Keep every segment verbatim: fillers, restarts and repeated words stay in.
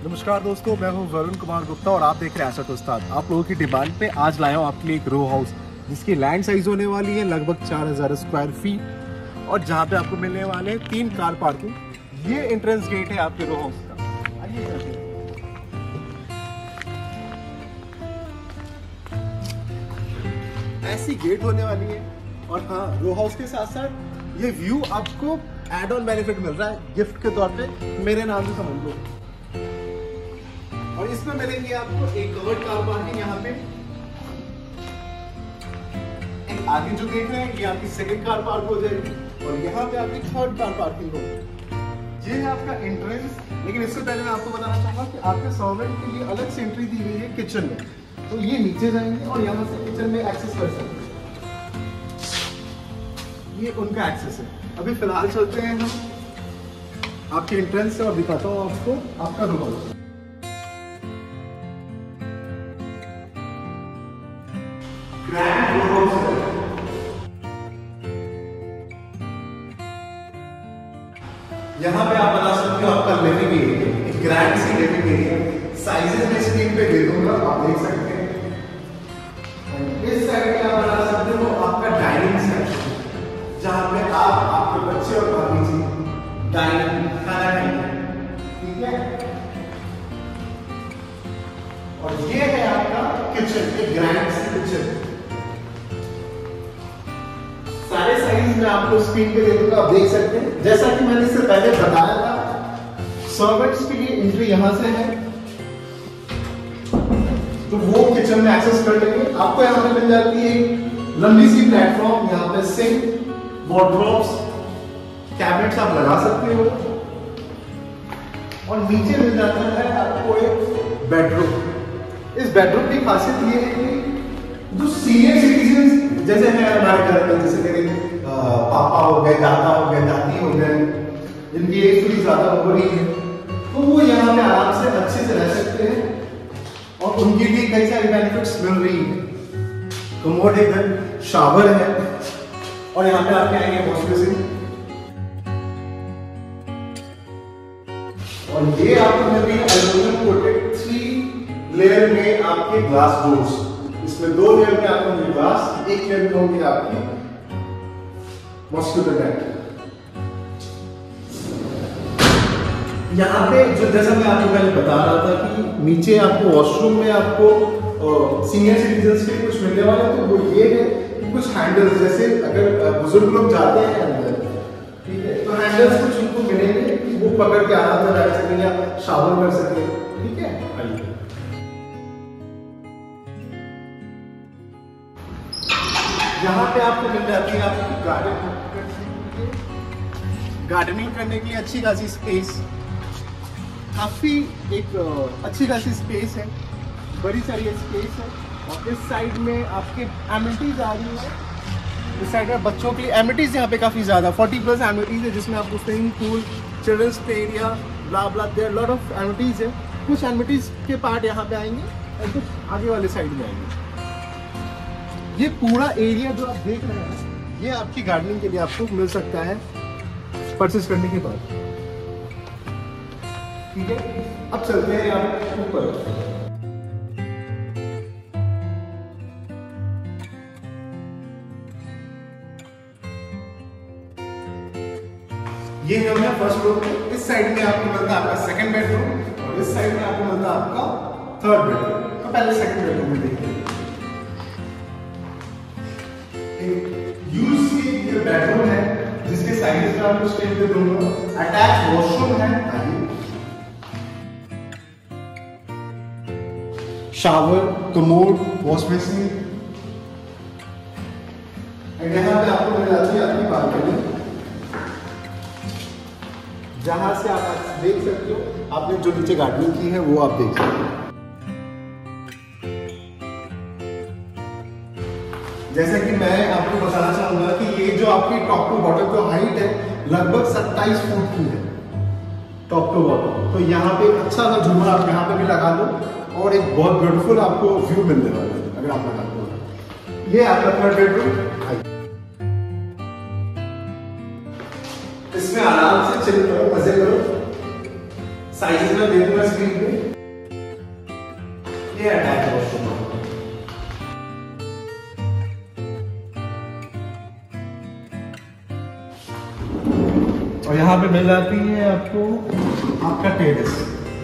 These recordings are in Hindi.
नमस्कार दोस्तों, मैं हूं वरुण कुमार गुप्ता और आप देख रहे हैं एसेट उस्ताद। आप लोगों की डिमांड पे आज लाया हूं आपके लिए एक रो हाउस जिसकी लैंड साइज होने वाली है लगभग चार हज़ार स्क्वायर फीट और जहां पे आपको मिलने वाले हैं तीन कार पार्किंग। ये एंट्रेंस गेट है आपके रो हाउस का। आइए चलते हैं। ऐसी गेट होने वाली है और हाँ, रो हाउस के साथ साथ ये व्यू आपको एड ऑन बेनिफिट मिल रहा है गिफ्ट के तौर पे, मेरे नाम से समझ लो। और इसमें मिलेंगे आपको एक कवर्ड कार पार्किंग यहाँ पे, एक आगे जो देख रहे हैं ये आपकी सेकंड कार पार्क हो जाएगी और यहाँ पे आपकी थर्ड कार पार्किंग होगी। ये है आपका एंट्रेंस। लेकिन इससे पहले मैं आपको बताना चाहूंगा कि आपके सर्वेंट के लिए अलग से एंट्री दी गई है किचन में, तो ये नीचे जाएंगे और यहाँ से किचन में एक्सेस कर सकते हैं। ये उनका एक्सेस है। अभी फिलहाल चलते हैं हम आपके एंट्रेंस से और दिखाता हूँ आपको आपका रूम हाउस। यहाँ पे आप बता सकते हो आपका लिविंग एरिया, एक ग्रैंड सी लिविंग एरिया। साइजेस में स्क्रीन पे दे दूंगा, आप देख सकते हैं। इस साइड पे आप बता सकते हो आपका डाइनिंग सेक्शन, जहाँ पे आप आपके बच्चे और भाभी जी डाइनिंग खाना खाएंगे, ठीक है। और ये है आपका किचन, एक ग्रैंड सी किचन। सारे साइज में आपको स्क्रीन पे दे दूंगा, आप देख सकते हैं। जैसा कि मैंने इससे पहले बताया था, सर्वेंट्स के लिए एंट्री यहां से है, तो वो किचन में एक्सेस कर लेंगे। आपको यहां पे मिल जाती है एक लंबी सी प्लेटफॉर्म, यहां पे सिंक, वार्डरोब्स, कैबिनेट्स आप लगा सकते हो और नीचे मिल जाता है आपको एक बेडरूम। इस बेडरूम की खासियत ये है कि जो सीनियर सिटीजन जैसे है हमारे घर में, जैसे मेरे पापा हो गए, दादा हो गए, दादी हो गए, जिनकी एज थोड़ी ज्यादा हो रही है, तो वो यहाँ पे आराम से अच्छे से रह सकते हैं और उनके लिए कई सारी बेनिफिट्स मिल रही है। कमोड है, शावर है और यहाँ पे आपके आएंगे वॉश बेसिन। और ये आपको मिल रही है एल्यूमिनियम कोटेड थ्री लेयर में आपके ग्लास डोर्स। इसमें दो लेयर में आपको होंगे ग्लास, एक लेयर में होंगी आपकी मॉस्किटो नेट। यहाँ पे जो जैसा मैं आपको पहले बता रहा था कि नीचे आपको वॉशरूम में आपको सीनियर सिटीजन्स के कुछ मिलने वाले, तो वो ये है कि कुछ हैंडल्स, जैसे अगर बुजुर्ग लोग जाते हैं अंदर, ठीक है, तो हैंडल्स कुछ उनको मिलेंगे, वो पकड़ के आराम से बैठ सकें या शावर कर सके, ठीक है। यहाँ पे आपको मिल जाती है आपकी गार्डन, गार्डनिंग करने के लिए अच्छी खासी स्पेस, काफी एक अच्छी खासी स्पेस है, बड़ी सारी स्पेस है। और इस साइड में आपके एमिनिटीज आ रही है। इस साइड में बच्चों के लिए एमिनिटीज यहाँ पे काफी ज्यादा चालीस प्लस एमिनिटीज है, जिसमें आपको swimming pool, children's play area, blah blah, there lot of amenities है। कुछ एमिनिटीज के पार्ट यहाँ पे आएंगे और कुछ आगे वाले साइड में आएंगे। ये पूरा एरिया जो आप देख रहे हैं, ये आपकी गार्डनिंग के लिए आपको मिल सकता है परचेस करने के बाद, ठीक है। अब चलते हैं आप ऊपर। ये है हमारा फर्स्ट फ्लोर। इस साइड में आपको मिलता है आपका सेकंड बेडरूम और इस साइड में आपको मिलता है आपका थर्ड बेडरूम। तो पहले सेकंड बेडरूम में देखिए, यूज की ये बेडरूम है जिसके साइज में आपको स्टेज दे दूंगा। अटैच वॉशरूम है, शावर, कमोड, वॉश बेसिन, और यहाँ पे आपको मिल जाती है आपकी बालकनी, जहां से आप देख सकते हो आपने जो नीचे गार्डनिंग की है वो आप देख सकते हो। जैसा कि मैं आपको बताना चाहूंगा कि ये जो आपकी टॉप टू बॉटम जो हाइट है लगभग सत्ताईस फुट की है, टॉप टू बॉटम। तो यहाँ पे अच्छा सा झूमर आप यहाँ पे भी लगा लो और एक बहुत ब्यूटीफुल आपको व्यू मिलने वाला है अगर आप लगा दो। ये आपका थर्ड बेडरूम, इसमें आराम से चिल करो, मजे करो। साइजेस में दे दूंगा स्क्रीन पे। ये अटैच वॉशरूम है। और यहाँ पे मिल जाती है आपको आपका टेरेस।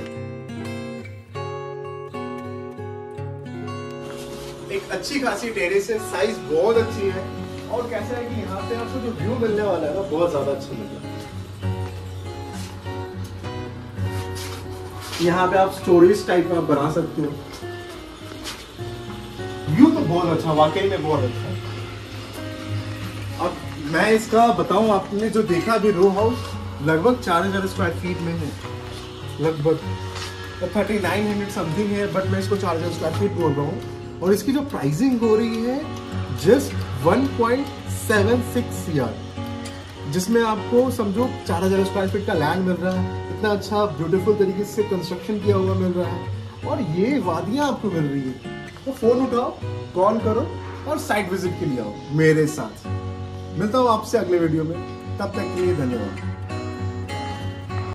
एक अच्छी खासी टेरेस है, साइज बहुत अच्छी है और कैसा है कि यहाँ पे आपको जो व्यू मिलने वाला है ना बहुत ज्यादा अच्छा मिल रहा है। यहाँ पे आप स्टोरेज टाइप में आप बना सकते हो। व्यू तो बहुत अच्छा, वाकई में बहुत अच्छा है। अब मैं इसका बताऊं, आपने जो देखा अभी रो हाउस लगभग चार हजार स्क्वायर फीट में है, लगभग थर्टी नाइन हंड्रेड समथिंग है, बट मैं इसको चार हजार स्क्वायर फीट बोल रहा हूँ। और इसकी जो प्राइसिंग हो रही है just one point seven six यार, जिसमें आपको समझो चार हजार स्क्वायर फीट का लैंड मिल रहा है, इतना अच्छा ब्यूटीफुल तरीके से कंस्ट्रक्शन किया हुआ मिल रहा है और ये वादियां आपको मिल रही है। तो फोन उठाओ, कॉल करो और साइट विजिट के लिए आओ मेरे साथ। मिलता हूँ आपसे अगले वीडियो में, तब तक के लिए धन्यवाद।